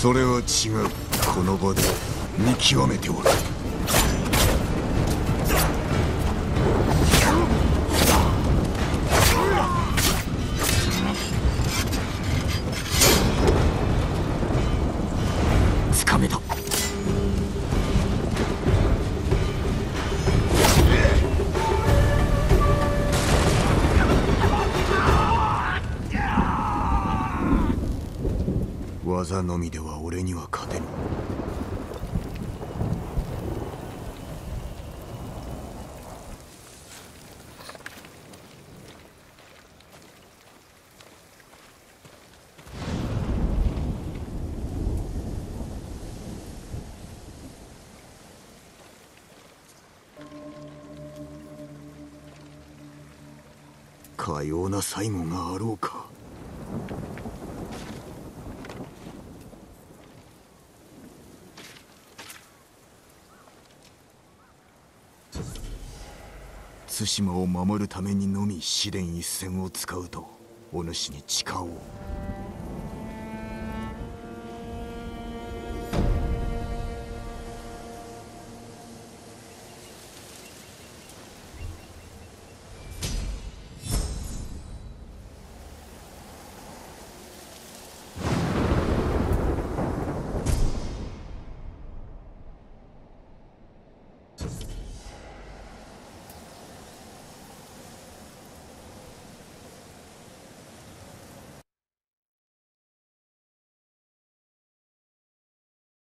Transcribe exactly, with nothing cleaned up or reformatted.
それは違う。この場で見極めておる。つかめた。技のみでは俺には勝てぬ。かような最後があろうか。対馬を守るためにのみ紫電一戦を使うとお主に誓おう。